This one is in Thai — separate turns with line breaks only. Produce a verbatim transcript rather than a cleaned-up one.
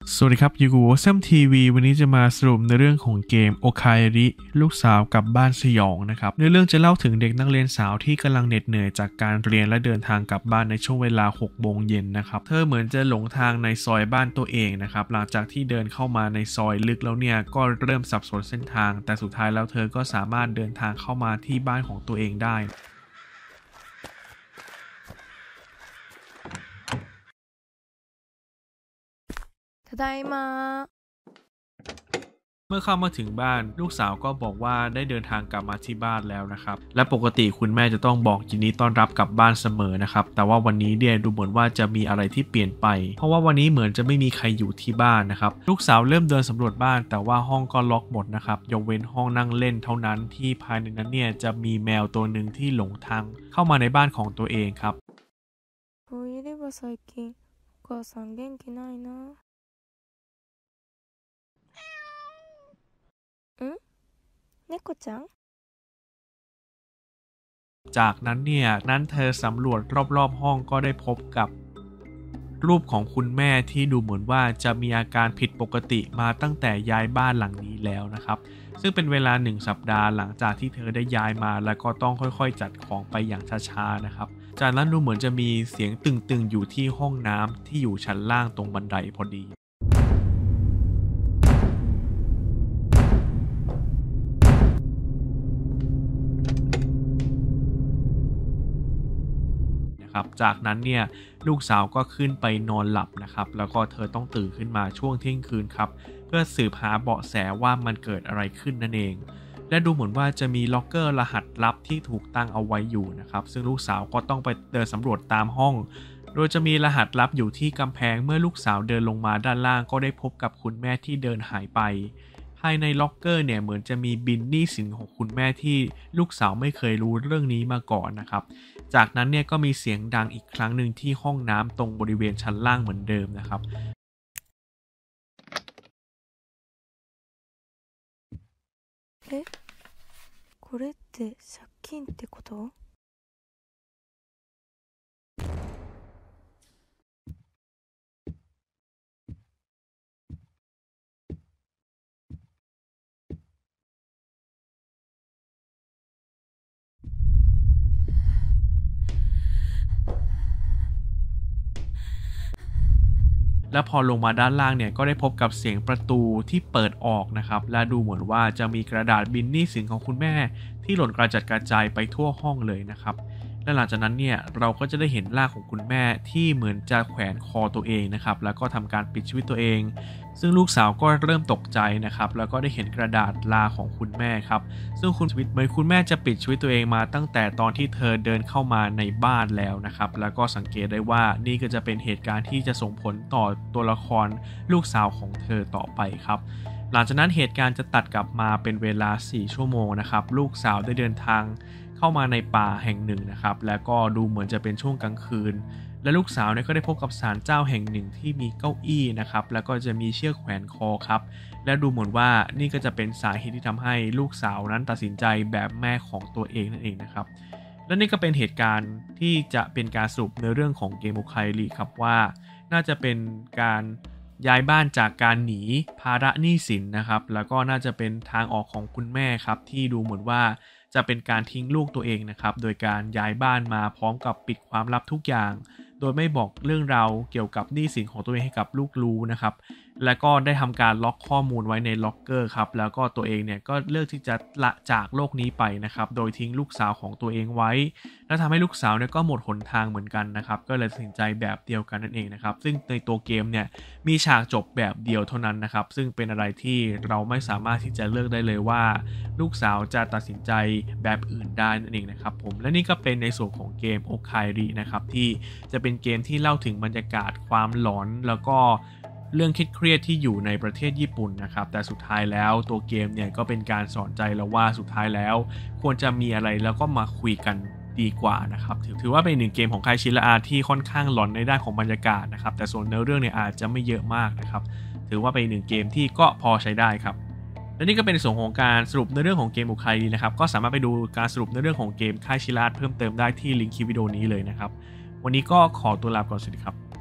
สวัสดีครับยูกูวอซัมทีวีวันนี้จะมาสรุปในเรื่องของเกมโอคายริลูกสาวกลับบ้านสยองนะครับในเรื่องจะเล่าถึงเด็กนักเรียนสาวที่กำลังเหน็ดเหนื่อยจากการเรียนและเดินทางกลับบ้านในช่วงเวลาหกโมงเย็นนะครับเธอเหมือนจะหลงทางในซอยบ้านตัวเองนะครับหลังจากที่เดินเข้ามาในซอยลึกแล้วเนี่ยก็เริ่มสับสนเส้นทางแต่สุดท้ายแล้วเธอก็สามารถเดินทางเข้ามาที่บ้านของตัวเองได้
ただいま
เมื่อเข้ามาถึงบ้านลูกสาวก็บอกว่าได้เดินทางกลับมาที่บ้านแล้วนะครับและปกติคุณแม่จะต้องบอกยินดีต้อนรับกลับบ้านเสมอนะครับแต่ว่าวันนี้เนี่ยดูเหมือนว่าจะมีอะไรที่เปลี่ยนไปเพราะว่าวันนี้เหมือนจะไม่มีใครอยู่ที่บ้านนะครับลูกสาวเริ่มเดินสำรวจบ้านแต่ว่าห้องก็ล็อกหมดนะครับยกเว้นห้องนั่งเล่นเท่านั้นที่ภายในนั้นเนี่ยจะมีแมวตัวหนึ่งที่หลงทางเข้ามาในบ้านของตัวเองครับ
そういえば最近お母さん元気ないなん猫ちゃん
จากนั้นเนี่ยนั้นเธอสำรวจรอบๆห้องก็ได้พบกับรูปของคุณแม่ที่ดูเหมือนว่าจะมีอาการผิดปกติมาตั้งแต่ย้ายบ้านหลังนี้แล้วนะครับซึ่งเป็นเวลาหนึ่งสัปดาห์หลังจากที่เธอได้ย้ายมาแล้วก็ต้องค่อยๆจัดของไปอย่างช้าๆนะครับจากนั้นดูเหมือนจะมีเสียงตึงๆอยู่ที่ห้องน้ำที่อยู่ชั้นล่างตรงบันไดพอดีจากนั้นเนี่ยลูกสาวก็ขึ้นไปนอนหลับนะครับแล้วก็เธอต้องตื่นขึ้นมาช่วงเที่ยงคืนครับเพื่อสืบหาเบาะแสว่ามันเกิดอะไรขึ้นนั่นเองและดูเหมือนว่าจะมีล็อกเกอร์รหัสลับที่ถูกตั้งเอาไว้อยู่นะครับซึ่งลูกสาวก็ต้องไปเดินสำรวจตามห้องโดยจะมีรหัสลับอยู่ที่กำแพงเมื่อลูกสาวเดินลงมาด้านล่างก็ได้พบกับคุณแม่ที่เดินหายไปภายในล็อกเกอร์เนี่ยเหมือนจะมีบินหนี้สินของคุณแม่ที่ลูกสาวไม่เคยรู้เรื่องนี้มาก่อนนะครับจากนั้นเนี่ยก็มีเสียงดังอีกครั้งหนึ่งที่ห้องน้ำตรงบริเวณชั้นล่างเหมือนเดิมนะครับ
えこれって借金ってこと
และพอลงมาด้านล่างเนี่ยก็ได้พบกับเสียงประตูที่เปิดออกนะครับและดูเหมือนว่าจะมีกระดาษบินหนี้สินของคุณแม่ที่หล่นกระจัดกระจายไปทั่วห้องเลยนะครับและหลังจากนั้นเนี่ยเราก็จะได้เห็นร่างของคุณแม่ที่เหมือนจะแขวนคอตัวเองนะครับแล้วก็ทำการปิดชีวิตตัวเองซึ่งลูกสาวก็เริ่มตกใจนะครับแล้วก็ได้เห็นกระดาษลาของคุณแม่ครับซึ่งคุณชีวิตเหมือนคุณแม่จะปิดชีวิตตัวเองมาตั้งแต่ตอนที่เธอเดินเข้ามาในบ้านแล้วนะครับแล้วก็สังเกตได้ว่านี่ก็จะเป็นเหตุการณ์ที่จะส่งผลต่อตัวละครลูกสาวของเธอต่อไปครับหลังจากนั้นเหตุการณ์จะตัดกลับมาเป็นเวลาสี่ชั่วโมงนะครับลูกสาวได้เดินทางเข้ามาในป่าแห่งหนึ่งนะครับแล้วก็ดูเหมือนจะเป็นช่วงกลางคืนและลูกสาวเนี่ยก็ได้พบกับศาลเจ้าแห่งหนึ่งที่มีเก้าอี้นะครับแล้วก็จะมีเชือกแขวนคอครับและดูเหมือนว่านี่ก็จะเป็นสาเหตุที่ทำให้ลูกสาวนั้นตัดสินใจแบบแม่ของตัวเองนั่นเองนะครับและนี่ก็เป็นเหตุการณ์ที่จะเป็นการสรุปในเรื่องของเกมโอคายริครับว่าน่าจะเป็นการย้ายบ้านจากการหนีภาระหนี้สินนะครับแล้วก็น่าจะเป็นทางออกของคุณแม่ครับที่ดูเหมือนว่าจะเป็นการทิ้งลูกตัวเองนะครับโดยการย้ายบ้านมาพร้อมกับปิดความลับทุกอย่างโดยไม่บอกเรื่องราวเกี่ยวกับหนี้สินของตัวเองให้กับลูกรู้นะครับและก็ได้ทำการล็อกข้อมูลไว้ในล็อกเกอร์ครับแล้วก็ตัวเองเนี่ยก็เลือกที่จะละจากโลกนี้ไปนะครับโดยทิ้งลูกสาวของตัวเองไว้และทำให้ลูกสาวเนี่ยก็หมดหนทางเหมือนกันนะครับก็เลยตัดสินใจแบบเดียวกันนั่นเองนะครับซึ่งในตัวเกมเนี่ยมีฉากจบแบบเดียวเท่านั้นนะครับซึ่งเป็นอะไรที่เราไม่สามารถที่จะเลือกได้เลยว่าลูกสาวจะตัดสินใจแบบอื่นได้นั่นเองนะครับผมและนี่ก็เป็นในส่วนของเกมโอคายรินะครับที่จะเป็นเกมที่เล่าถึงบรรยากาศความหลอนแล้วก็เรื่องเครียดที่อยู่ในประเทศญี่ปุ่นนะครับแต่สุดท้ายแล้วตัวเกมเนี่ยก็เป็นการสอนใจเราว่าสุดท้ายแล้วควรจะมีอะไรแล้วก็มาคุยกันดีกว่านะครับถือถือว่าเป็นหนึ่งเกมของค่ายชิระอาที่ค่อนข้างหลอนในด้านของบรรยากาศนะครับแต่ส่วนเนื้อเรื่องเนี่ยอาจจะไม่เยอะมากนะครับถือว่าเป็นหนึ่งเกมที่ก็พอใช้ได้ครับและนี่ก็เป็นส่วนของการสรุปในเรื่องของเกมโอคายรินะครับก็สามารถไปดูการสรุปในเรื่องของเกมค่ายชิระเพิ่มเติมได้ที่ลิงก์คลิปวิดีโอนี้เลยนะครับวันนี้ก็ขอตัวลาไปก่อนสวัสดีครับ